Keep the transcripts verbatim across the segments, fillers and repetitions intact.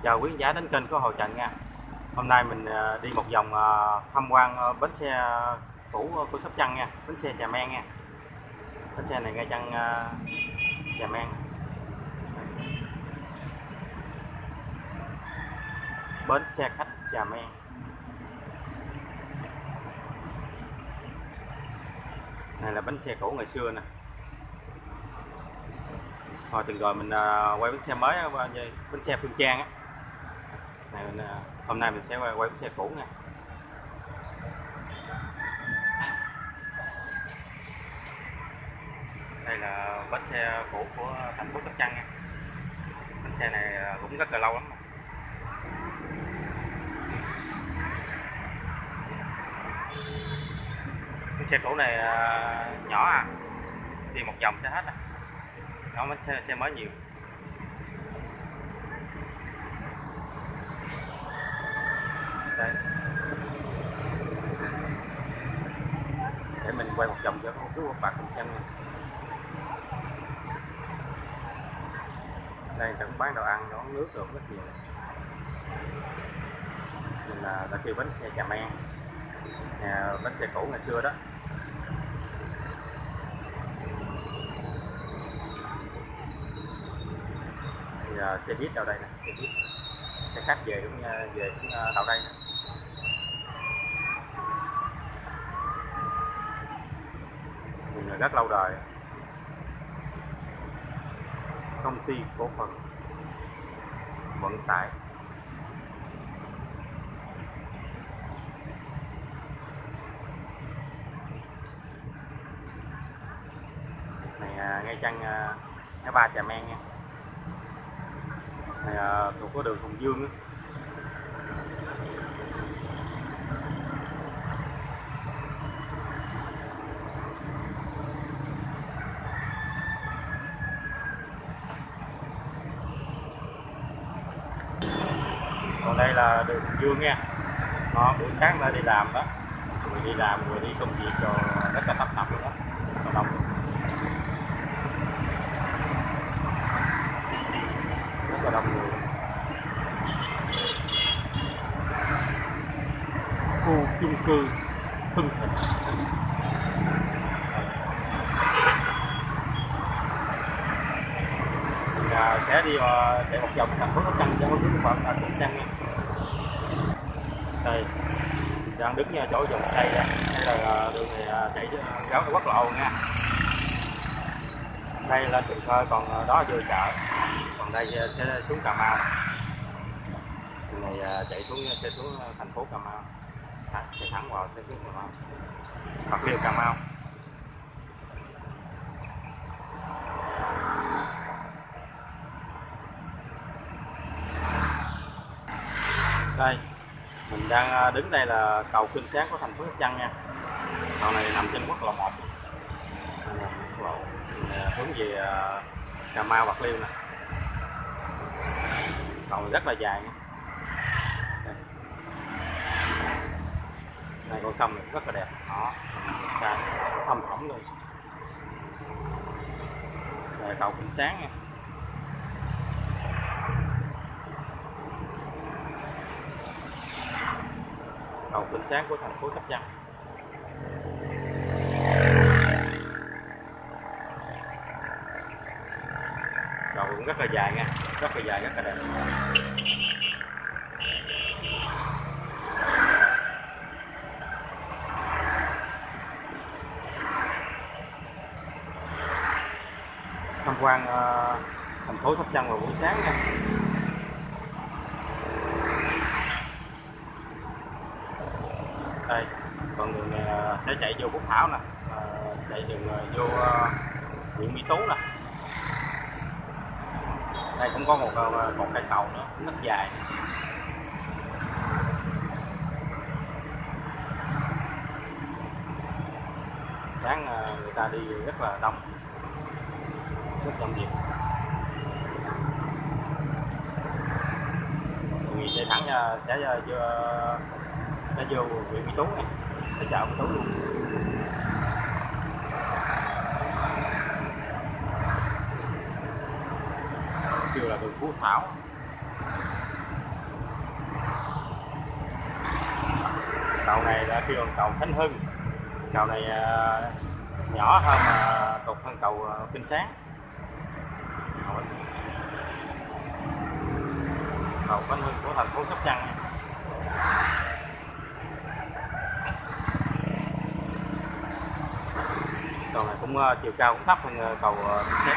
Chào quý khán giả đến kênh của Hồ Trần nha. Hôm nay mình đi một vòng tham quan bến xe cũ của Sóc Trăng nha, bến xe Trà Men nha. Bến xe này ngay chân Trà Men. Bến xe khách Trà Men. Này là bến xe cũ ngày xưa nè. Hồi từng rồi mình quay bến xe mới, bến xe Phương Trang á. Này mình, hôm nay mình sẽ quay, quay bến xe cũ nha. Đây là bến xe cũ của thành phố Sóc Trăng nha. Bến xe này cũng rất là lâu lắm. Bến xe cũ này nhỏ à, đi một vòng sẽ hết à. Đó, bến xe, xe mới nhiều. Đây. Để mình quay một vòng cho quý các bạn cùng xem nha. Đây cũng bán đồ ăn, đồ nước được rất nhiều. Mình là đã kêu bến xe Trà Men, nhà bến xe cũ ngày xưa đó. Thì uh, xe buýt đâu đây nè, xe buýt, xe khách về cũng về cũng uh, đâu đây nè. Mình rất lâu đời. Công ty cổ phần vận tải này ngay chân ngã ba Trà Men nha. Này thuộc có đường Hùng Dương đó. Còn đây là đường Hùng Dương nha. Đó, buổi sáng đã đi làm đó, người đi làm người đi công việc rồi rất là tấp nập luôn đó, rất là đông. Rất là đông người. Khu chung cư Hưng Thịnh. Mình sẽ đi chạy một vòng thành phố Sóc Trăng cho quý các bạn cùng xem nha. Đây đang đứng chỗ dòng cây đây, đây là đường này chạy gáo quốc lộ nha. Đây lên Cần Thơ, còn đó vô chợ, còn đây sẽ xuống Cà Mau. Đường này chạy xuống sẽ xuống thành phố Cà Mau, chạy thẳng vào sẽ xuống Cà Mau, Bạc Liêu, Cà Mau. Đây mình đang đứng đây là cầu Kênh Sáng của thành phố Sóc Trăng nha. Cầu này nằm trên quốc lộ một, hướng về Cà Mau, Bạc Liêu nè. Cầu rất là dài nha. Đây, đây con sông này rất là đẹp, đó, xa thâm thẳm luôn. Đây cầu Kênh Sáng nha. Cầu Kênh Sáng của thành phố Sóc Trăng. Cầu cũng rất là dài nha, rất là dài, rất là đẹp. Tham quan uh, thành phố Sóc Trăng vào buổi sáng nha. Đây, còn đường này sẽ chạy vô Phúc Thảo nè, à, chạy đường vô huyện Mỹ Tú nè. Đây cũng có một một cây cầu nữa rất dài. Sáng người ta đi rất là đông, rất đông nhịp. Người chạy thẳng sẽ vô sẽ vô huyện Mỹ Tú này, sẽ chợ Mỹ Tú luôn. Kêu là đường Phú Thảo. Cầu này là kêu cầu Khánh Hưng. Cầu này nhỏ hơn mà tục hơn cầu Kinh Sáng. Cầu Khánh Hưng của thành phố Sóc Trăng. Cầu này cũng chiều cao cũng thấp hơn cầu Kinh Sáng.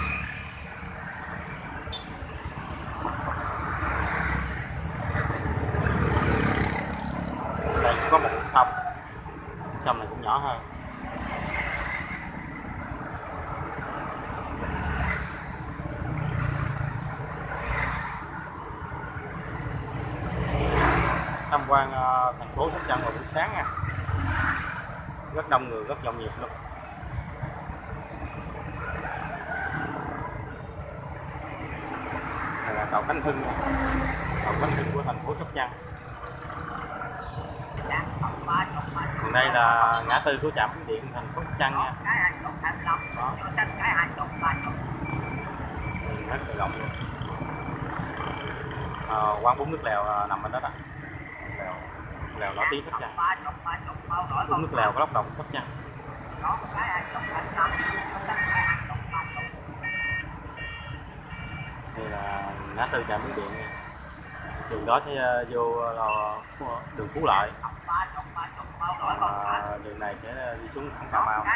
Đây cũng có một sông. Sông này cũng nhỏ hơn. Tham quan uh, thành phố Sóc Trăng vào buổi sáng nha. Rất đông người, rất nhộn nhịp luôn. Đây là cầu Khánh Hưng, cầu Khánh Hưng của thành phố Sóc Trăng. Còn đây là ngã tư của trạm điện thành phố Sóc Trăng nha. Đó. Rất là rộng luôn. À, quán bún nước lèo nằm bên đó đó. Lèo, lèo nổi tiếng Sóc Trăng. Bún nước lèo có lóc đồng Sóc Trăng. Đây là ngã tư trạm điện nha. Đường đó sẽ vô là đường Phú Lợi. À, đường này sẽ đi xuống thẳng Cà Mau.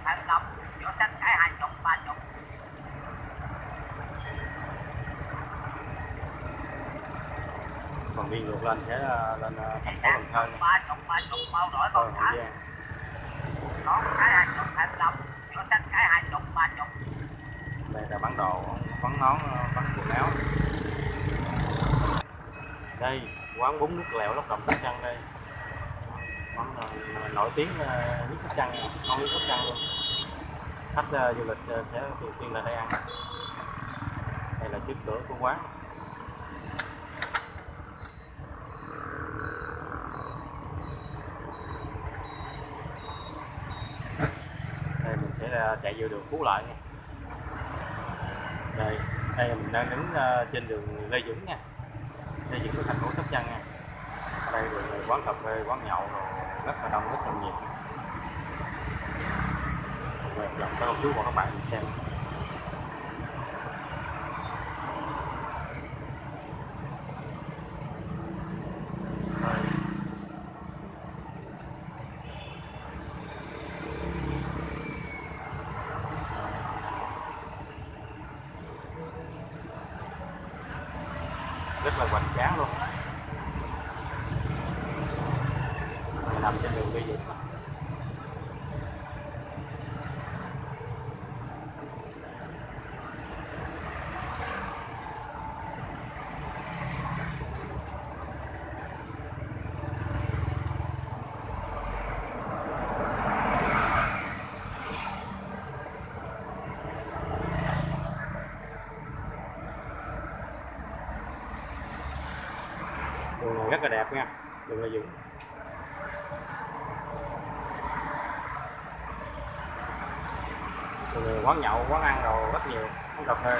Còn đi ngược lên sẽ lên thành phố Cần Thơ. Thôi, đây là bán đồ, bán nón, bán quần áo. Đây quán bún nước lèo lóc đồng Sóc Trăng đây. Món nổi tiếng nước Sóc Trăng, ngon nước Sóc Trăng luôn. Khách uh, du lịch uh, sẽ thường xuyên lại đây ăn. Đây là trước cửa của quán. Đây mình sẽ uh, chạy vô đường Phú Lợi nha. Đây, đây mình đang đứng uh, trên đường Lê Duẩn nha. Lê Duẩn của thành phố Sóc Trăng nha. Đây là quán cà phê, quán nhậu rồi rất là đông, rất là nhiệt. Quẹt dòng các chú và các bạn cùng xem. Đây. Rất là hoành tráng luôn. Nằm trên đường Lê Duẩn. Đường này rất là đẹp nha, đường Lê Duẩn. Đường quán nhậu, quán ăn đồ rất nhiều, quán cà phê.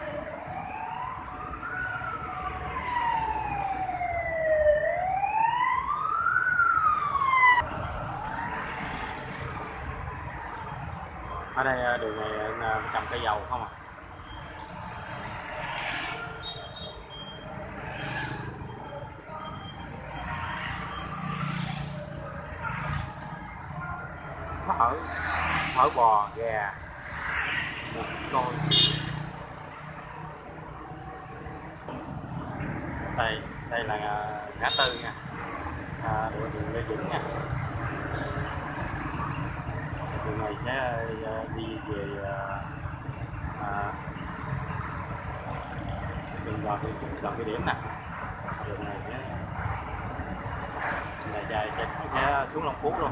Ở đây đường này trồng cây dầu không à. Phở, phở bò, gà, coi. Đây, đây là ngã tư nha, à, đường Lê Duẩn nha. Đường này sẽ đi về à, đường vào gần cái điểm nè. Đường này sẽ này dài sẽ, sẽ xuống Long Phú luôn.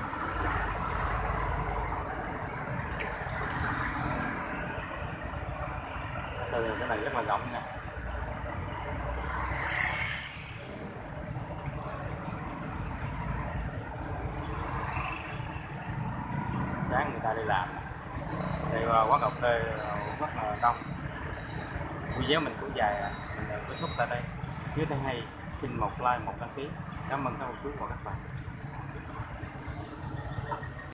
Từ cái này rất là rộng nha. Sáng người ta đi làm. Đây quán cà phê rất là đông. Video mình cũng dài, mình kết thúc tại đây. Nếu thấy hay xin một like, một đăng ký. Cảm ơn các cô chú và các bạn.